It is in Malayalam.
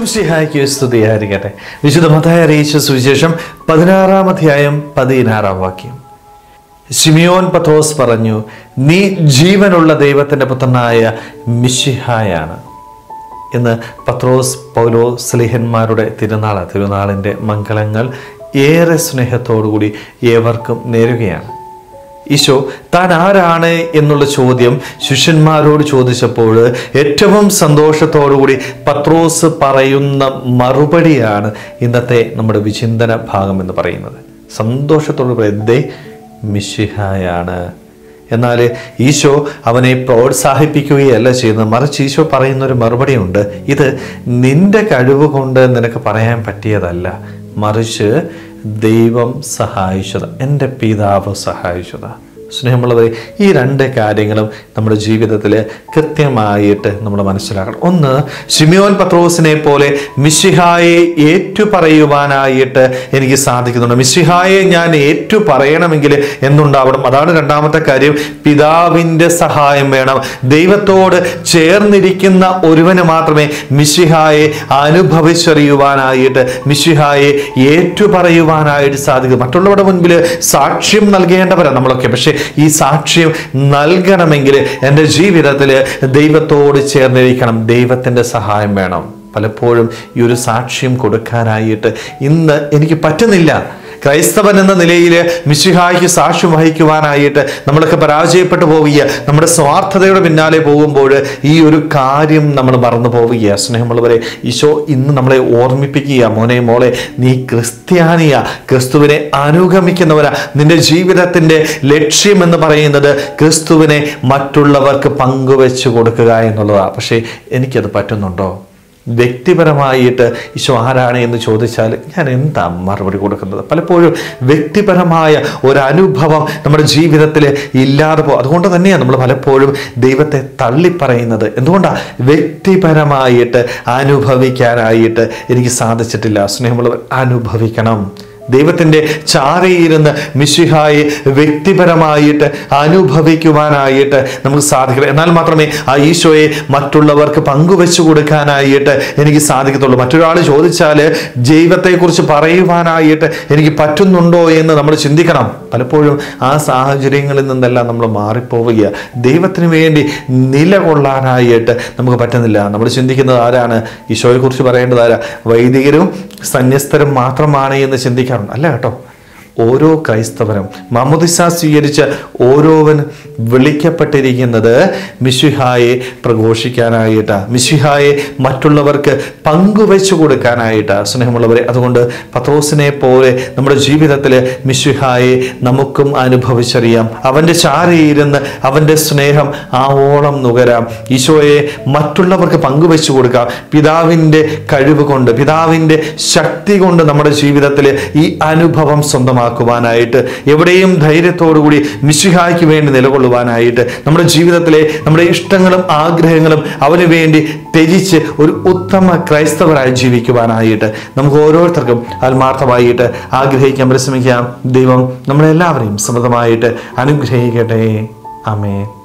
മിശിഹായ്ക്ക് സ്തുതിയായിരിക്കട്ടെ. വിശുദ്ധ മത്തായി അറിയിച്ച സുവിശേഷം 16-ാം അധ്യായം 16-ാം വാക്യം. ശിമിയോൻ പത്രോസ് പറഞ്ഞു, നീ ജീവനുള്ള ദൈവത്തിൻ്റെ പുത്രനായ മിശിഹായാണ് എന്ന് പത്രോസ് പൗലോസ് സ്ലീഹന്മാരുടെ തിരുനാളിൻ്റെ മംഗളങ്ങൾ ഏറെ സ്നേഹത്തോടുകൂടി ഏവർക്കും നേരുകയാണ്. ഈശോ താൻ ആരാണ് എന്നുള്ള ചോദ്യം ശിഷ്യന്മാരോട് ചോദിച്ചപ്പോൾ ഏറ്റവും സന്തോഷത്തോടുകൂടി പത്രോസ് പറയുന്ന മറുപടിയാണ് ഇന്നത്തെ നമ്മുടെ വിചിന്തന ഭാഗം എന്ന് പറയുന്നത്. സന്തോഷത്തോട് പറയുന്നത് മിശിഹായാണ്. എന്നാൽ ഈശോ അവനെ പ്രോത്സാഹിപ്പിക്കുകയല്ല ചെയ്യുന്നത്, മറിച്ച് ഈശോ പറയുന്നൊരു മറുപടിയുണ്ട്. ഇത് നിന്റെ കഴിവ് കൊണ്ട് നിനക്ക് പറയാൻ പറ്റിയതല്ല, മറിച്ച് ദൈവം സഹായിച്ചത്, എൻ്റെ പിതാവ് സഹായിച്ചത്. സ്നേഹമുള്ളവരെ, ഈ രണ്ട് കാര്യങ്ങളും നമ്മുടെ ജീവിതത്തിൽ കൃത്യമായിട്ട് നമ്മൾ മനസ്സിലാക്കണം. ഒന്ന്, ശിമിയോൻ പത്രോസിനെ പോലെ മിശിഹായെ ഏറ്റുപറയുവാനായിട്ട് എനിക്ക് സാധിക്കുന്നുണ്ട്. മിശിഹായെ ഞാൻ ഏറ്റുപറയണമെങ്കിൽ എന്തുണ്ടാവണം? അതാണ് രണ്ടാമത്തെ കാര്യം. പിതാവിൻ്റെ സഹായം വേണം. ദൈവത്തോട് ചേർന്നിരിക്കുന്ന ഒരുവന് മാത്രമേ മിശിഹായെ അനുഭവിച്ചറിയുവാനായിട്ട്, മിശിഹായെ ഏറ്റുപറയുവാനായിട്ട് സാധിക്കും. മറ്റുള്ളവരുടെ മുൻപിൽ സാക്ഷ്യം നൽകേണ്ടവരാണ് നമ്മളൊക്കെ. പക്ഷേ ഈ സാക്ഷ്യം നൽകണമെങ്കിൽ എൻ്റെ ജീവിതത്തിൽ ദൈവത്തോട് ചേർന്നിരിക്കണം, ദൈവത്തിൻ്റെ സഹായം വേണം. പലപ്പോഴും ഈ ഒരു സാക്ഷ്യം കൊടുക്കാനായിട്ട് ഇന്ന് എനിക്ക് പറ്റുന്നില്ല. ക്രൈസ്തവൻ എന്ന നിലയിൽ മിശിഹായ്ക്ക് സാക്ഷ്യം വഹിക്കുവാനായിട്ട് നമ്മളൊക്കെ പരാജയപ്പെട്ടു പോവുക. നമ്മുടെ സ്വാർത്ഥതയുടെ പിന്നാലെ പോകുമ്പോൾ ഈ ഒരു കാര്യം നമ്മൾ മറന്നു പോവുക. സ്നേഹമുള്ളവരെ, ഈശോ ഇന്ന് നമ്മളെ ഓർമ്മിപ്പിക്കുക, മോനെ മോളെ, നീ ക്രിസ്ത്യാനിയ, ക്രിസ്തുവിനെ അനുഗമിക്കുന്നവരാ. നിന്റെ ജീവിതത്തിൻ്റെ ലക്ഷ്യം എന്ന് പറയുന്നത് ക്രിസ്തുവിനെ മറ്റുള്ളവർക്ക് പങ്കുവെച്ചു കൊടുക്കുക എന്നുള്ളതാണ്. പക്ഷേ എനിക്കത് പറ്റുന്നുണ്ടോ? വ്യക്തിപരമായിട്ട് ഈശോ ആരാണ് എന്ന് ചോദിച്ചാൽ ഞാൻ എന്താ മറുപടി കൊടുക്കുന്നത്? പലപ്പോഴും വ്യക്തിപരമായ ഒരനുഭവം നമ്മുടെ ജീവിതത്തിൽ ഇല്ലാതെ പോകും. അതുകൊണ്ട് തന്നെയാണ് നമ്മൾ പലപ്പോഴും ദൈവത്തെ തള്ളിപ്പറയുന്നത്. എന്തുകൊണ്ടാണ്? വ്യക്തിപരമായിട്ട് അനുഭവിക്കാനായിട്ട് എനിക്ക് സാധിച്ചിട്ടില്ല. സ്നേഹമുള്ളവർ, അനുഭവിക്കണം. ദൈവത്തിൻ്റെ ചാരയിരുന്ന് മിശിഹായെ വ്യക്തിപരമായിട്ട് അനുഭവിക്കുവാനായിട്ട് നമുക്ക് സാധിക്കണം. എന്നാൽ മാത്രമേ ആ ഈശോയെ മറ്റുള്ളവർക്ക് പങ്കുവെച്ചു കൊടുക്കാനായിട്ട് എനിക്ക് സാധിക്കത്തുള്ളൂ. മറ്റൊരാൾ ചോദിച്ചാൽ ദൈവത്തെക്കുറിച്ച് പറയുവാനായിട്ട് എനിക്ക് പറ്റുന്നുണ്ടോ എന്ന് നമ്മൾ ചിന്തിക്കണം. പലപ്പോഴും ആ സാഹചര്യങ്ങളിൽ നിന്നെല്ലാം നമ്മൾ മാറിപ്പോവുക. ദൈവത്തിന് വേണ്ടി നിലകൊള്ളാനായിട്ട് നമുക്ക് പറ്റുന്നില്ല. നമ്മൾ ചിന്തിക്കുന്നത് ആരാണ്? ഈശോയെക്കുറിച്ച് പറയേണ്ടത് ആരാ? വൈദികരും സന്യസ്തരും മാത്രമാണ് എന്ന് ചിന്തിക്കാം. അല്ല കേട്ടോ, ഓരോ ക്രൈസ്തവനും മാമോദിസ സ്വീകരിച്ച ഓരോവനും വിളിക്കപ്പെട്ടിരിക്കുന്നത് മിശിഹായെ പ്രഘോഷിക്കാനായിട്ടാണ്, മിശിഹായെ മറ്റുള്ളവർക്ക് പങ്കുവെച്ചു കൊടുക്കാനായിട്ടാണ്. സ്നേഹമുള്ളവരെ, അതുകൊണ്ട് പത്രോസിനെ പോലെ നമ്മുടെ ജീവിതത്തിൽ മിശിഹായെ നമുക്കും അനുഭവിച്ചറിയാം. അവൻ്റെ ചാരയിരുന്ന് അവൻ്റെ സ്നേഹം ആവോളം നുകരാം. ഈശോയെ മറ്റുള്ളവർക്ക് പങ്കുവെച്ചു കൊടുക്കാം. പിതാവിൻ്റെ കഴിവ് കൊണ്ട്, പിതാവിൻ്റെ ശക്തി കൊണ്ട് നമ്മുടെ ജീവിതത്തിൽ ഈ അനുഭവം സ്വന്തമാക്കുവാനായിട്ട്, എവിടെയും ധൈര്യത്തോടുകൂടി മിശിഹായ്ക്ക് വേണ്ടി നിലകൊള്ളുവാനായിട്ട്, നമ്മുടെ ജീവിതത്തിലെ നമ്മുടെ ഇഷ്ടങ്ങളും ആഗ്രഹങ്ങളും അവന് വേണ്ടി ത്യജിച്ച് ഒരു ഉത്തമ ക്രൈസ്തവരായി ജീവിക്കുവാനായിട്ട് നമുക്ക് ഓരോരുത്തർക്കും ആത്മാർത്ഥമായിട്ട് ആഗ്രഹിക്കാൻ പരിശ്രമിക്കാം. ദൈവം നമ്മളെല്ലാവരെയും സമൃദ്ധമായിട്ട് അനുഗ്രഹിക്കട്ടെ. ആമേൻ.